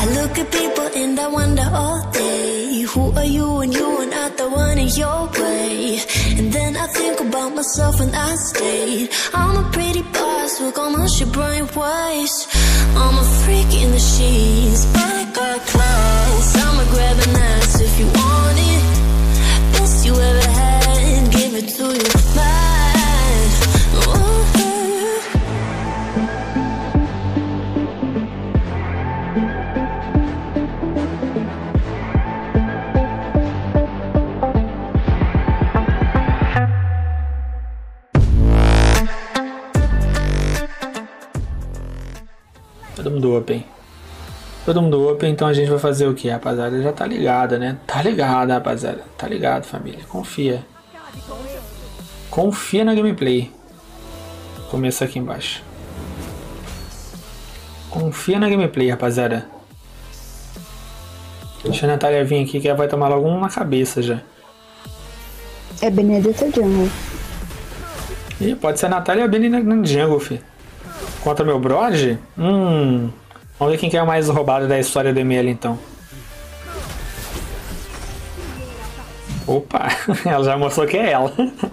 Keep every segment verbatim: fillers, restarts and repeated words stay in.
I look at people and I wonder all day, who are you and you are not the one in your way. And then I think about myself and I stayed. I'm a pretty boss with almost your bright ways. I'm a freak in the sheets, but I got class. I'ma grab an ass if you want it. Best you ever had, give it to you bad. Ooh. Todo mundo open. Todo mundo open, então a gente vai fazer o que, rapaziada? Já tá ligada, né? Tá ligado, rapaziada. Tá ligado, família. Confia. Confia na gameplay. Começa aqui embaixo. Confia na gameplay, rapaziada. Deixa a Natália vir aqui que ela vai tomar logo um na cabeça já. É Benedetta Jungle. Ih, pode ser a Natália bem na Jungle, fi. Contra meu brode? Hum. Vamos ver quem que é o mais roubado da história do M L então. Opa, ela já mostrou que é ela.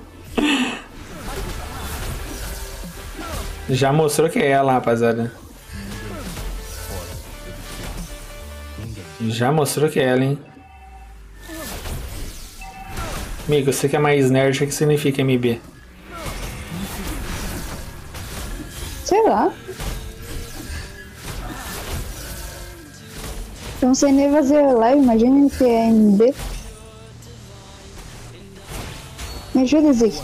Já mostrou que é ela, rapaziada. Já mostrou que é ela, hein. Amigo, você que é mais nerd, o que significa M B? Sei lá. Eu não sei nem fazer live, imagina que é M B. Me ajuda, Zik.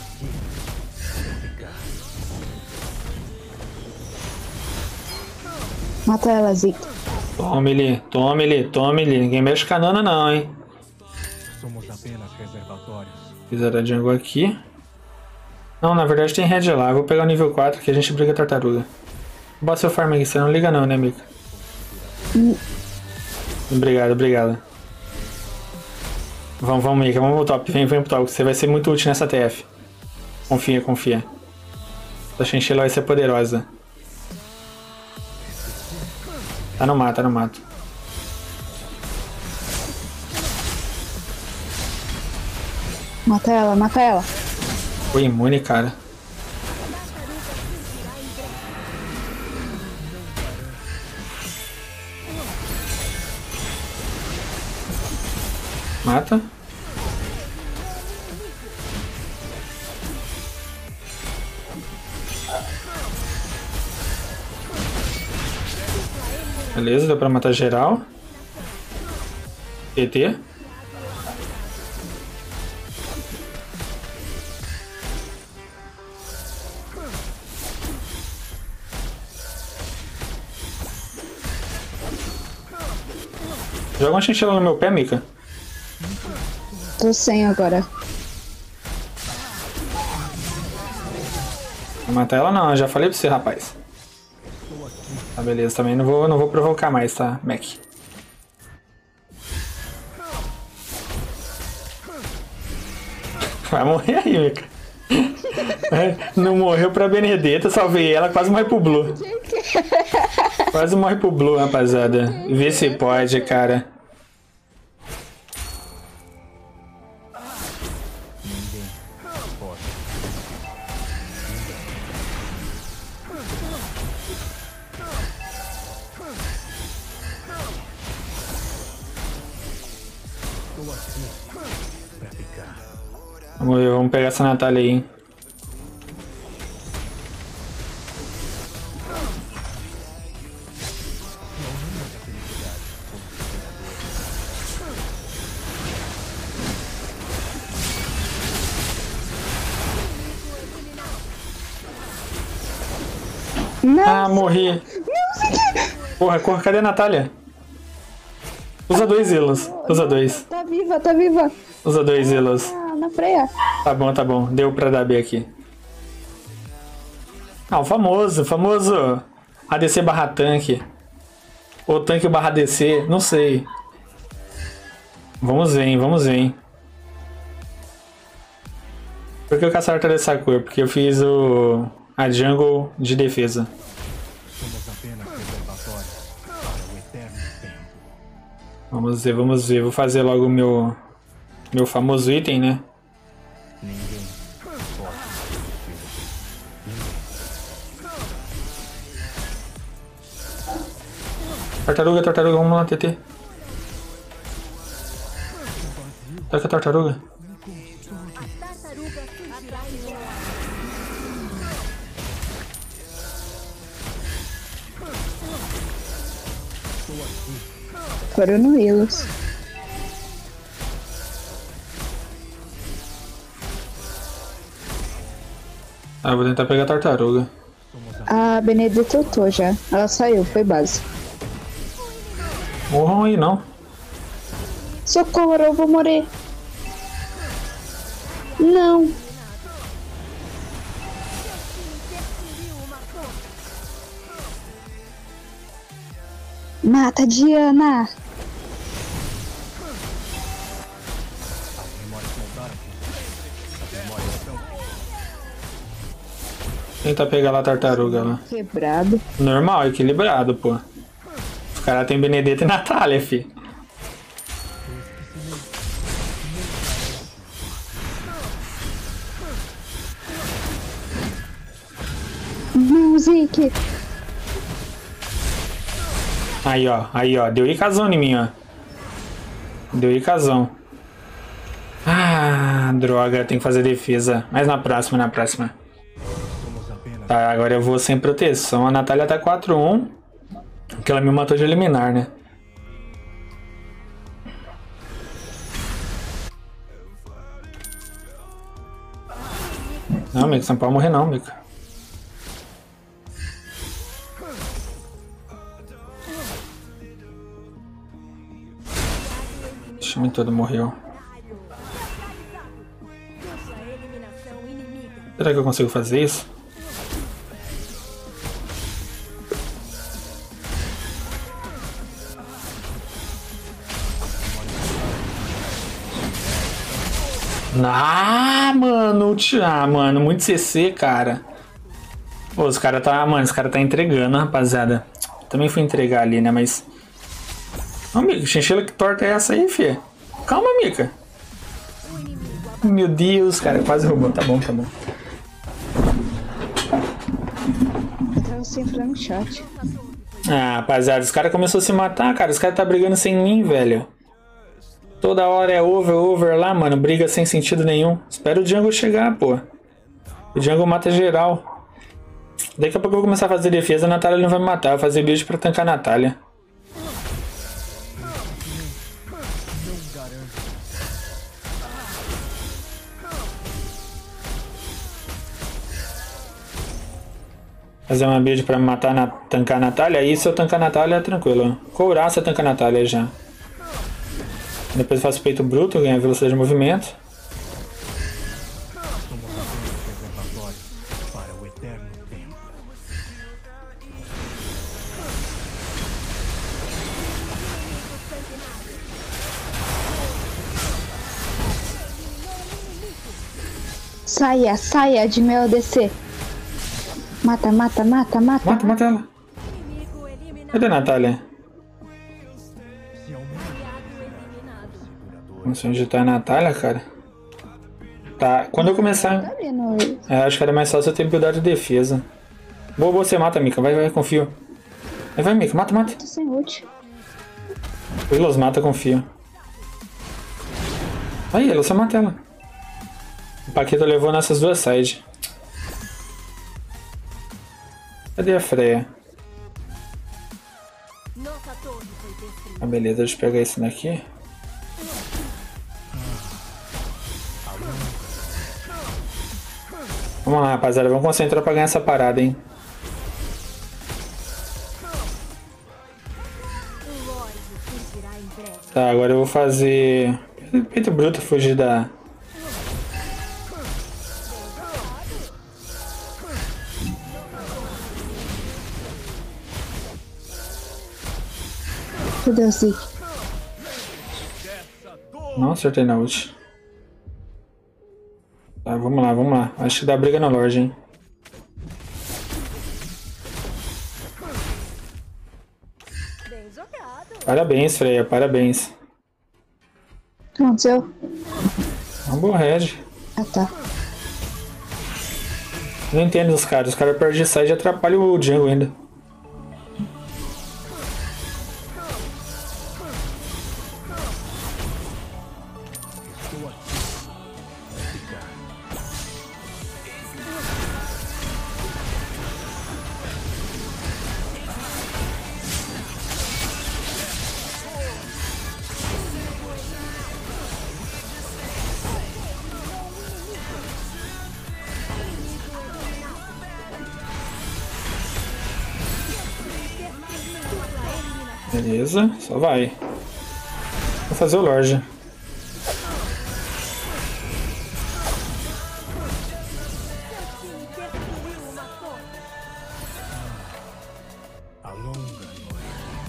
Mata ela, Zik. Tome ele, tome ele, tome ele. Ninguém mexe com a Nana não, hein. Somos apenas reservatórios. Fizeram a jungle aqui. Não, na verdade tem red lá. Eu vou pegar o nível quatro que a gente briga tartaruga. Bota seu farm aqui, você não liga não, né, amigo? Hum. Obrigado, obrigado. Vamos, vamos, Mika, vamos pro top. Vem, vem pro top. Você vai ser muito útil nessa T F. Confia, confia. A chinchila vai ser poderosa. Tá no mato, tá no mato. Mata ela, mata ela. Foi imune, cara. Mata. Beleza, deu pra matar geral. T T. Joga uma chinchila no meu pé, Mika. Tô sem agora. Vou matar ela não, eu já falei pra você, rapaz. Tá, beleza, também não vou, não vou provocar mais, tá, Mac? Vai morrer aí, Mika. Não morreu pra Benedetta, salvei ela, quase morre pro Blue. Quase morre pro Blue, rapaziada. Vê se pode, cara. Vamos ver, vamos pegar essa Natália aí, hein? Não. Ah, morri. Porra, corra, cadê a Natália? Usa dois Elos. Usa dois. Tá viva, tá viva. Usa dois Elos. Ah, na freia. Tá bom, tá bom. Deu pra dar B aqui. Ah, o famoso, famoso A D C barra tanque. Ou tanque barra A D C, não sei. Vamos ver, hein, vamos ver, hein. Por que o Caçador tá dessa cor? Porque eu fiz o... a jungle de defesa. Somos apenas reservatórios para o eterno tempo. Vamos ver, vamos ver. Vou fazer logo o meu, meu famoso item, né? Ninguém Tartaruga, tartaruga, vamos lá, T T. Taca a tartaruga. Foram no Ilus. Ah, vou tentar pegar a tartaruga. A Benedetta ultou já. Ela saiu, foi base. Morram aí, não. Socorro, eu vou morrer. Não. Mata, Diana. Tentar pegar lá a tartaruga lá. Quebrado. Normal, equilibrado, pô. Os caras tem Benedetta e Natália, fi. Não, Zeke. Aí, ó. Aí, ó. Deu icazão em mim, ó. Deu icazão. Ah, droga. Tem que fazer defesa. Mas na próxima, na próxima. Tá, agora eu vou sem proteção. A Natália tá quatro a um. Porque ela me matou de eliminar, né? Não, Mika, você não pode morrer não, Mika. O time todo morreu. Será que eu consigo fazer isso? Ah, mano, ah, mano, muito C C, cara. Pô, os caras tá, mano, os caras tá entregando, rapaziada. Também fui entregar ali, né, mas... Ô, Mika, chinchila, que torta é essa aí, fia? Calma, Mika. Meu Deus, cara, quase roubou. Tá bom, tá bom. Eu tava sem entrar no chat. Ah, rapaziada, os caras começaram a se matar, cara. Os caras tá brigando sem mim, velho. Toda hora é over, over lá, mano. Briga sem sentido nenhum. Espera o Jungle chegar, pô. O Jungle mata geral. Daqui a pouco eu vou começar a fazer defesa. A Natália não vai me matar. Eu vou fazer build pra tancar a Natália. Fazer uma build pra matar, na, tancar a Natália. Aí se eu tancar a Natália, é tranquilo. Couraça tanca a Natália já. Depois eu faço peito bruto, ganho velocidade de movimento. Saia, saia de meu A D C. Mata, mata, mata, mata. Mata, mata ela. Cadê a Natália? Não sei onde tá a Natália, cara. Tá, quando eu começar... É, acho que era mais fácil eu ter habilidade de defesa. Boa, boa, você mata, Mika. Vai, vai, confio. Vai, vai, Mika. Mata, mata. Tô sem ult. O Ilos mata, confio. Aí, ela só mata ela. O Paquito levou nessas duas sides. Cadê a Freya? Ah, beleza, deixa eu pegar esse daqui. Vamos lá, rapaziada. Vamos concentrar pra ganhar essa parada, hein? Tá, agora eu vou fazer... Peito bruto, fugir da... Cadê o Zeke? Não acertei na ult. Tá, vamos lá, vamos lá. Acho que dá briga na loja, hein? Parabéns, Freya, parabéns. O que aconteceu? É um bom red. Ah, tá. Não entendo os caras. Os caras perdem side e atrapalham o jungle ainda. Beleza, só vai. Vou fazer o Lorde. A longa noite.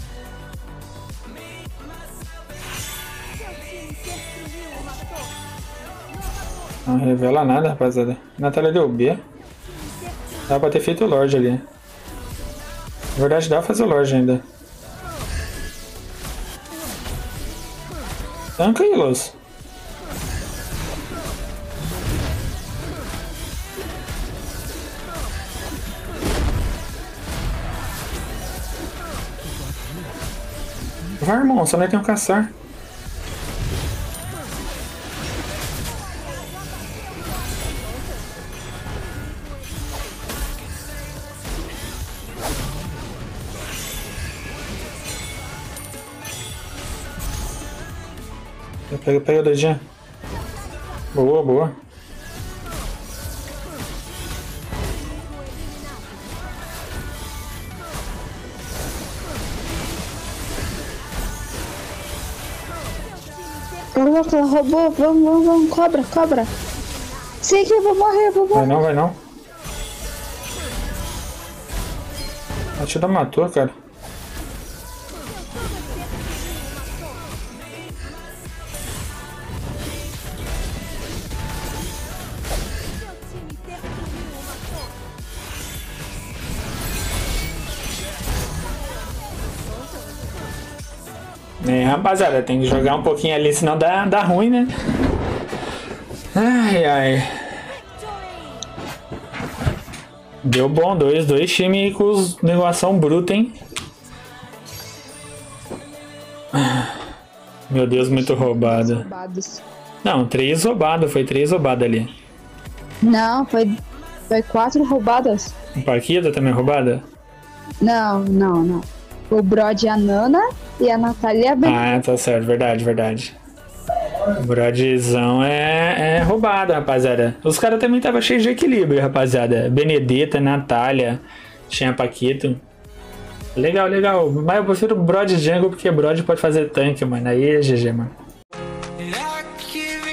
Não revela nada, rapaziada. Natália deu B. Dá pra ter feito o Lorde ali. Na verdade, dá pra fazer o Lorde ainda. Tanca aí, Los. Vai, irmão, só não tem um caçar. Pega, pega o dedinho. Boa, boa. Coloca, ela roubou. Vamos, vamos, vamos. Cobra, cobra. Sei que eu vou morrer, eu vou Vai morrer. não, vai não. A Tida matou, cara. É, rapaziada, tem que jogar um pouquinho ali, senão dá, dá ruim, né? Ai, ai. Deu bom, dois, dois times com os negociação bruta, hein? Meu Deus, muito roubado. Roubados. Não, três roubados, foi três roubadas ali. Não, foi, foi quatro roubadas. O Paquita também roubada? Não, não, não. O Brod, a Nana e a Natália bem. Ah, tá certo, verdade, verdade. O Brodzão é, é roubado, rapaziada. Os caras também estavam cheios de equilíbrio, rapaziada. Benedetta, Natália, tinha Paquito. Legal, legal. Mas eu prefiro o Brod Jungle porque Brod pode fazer tanque, mano. Aí é G G, mano. And I give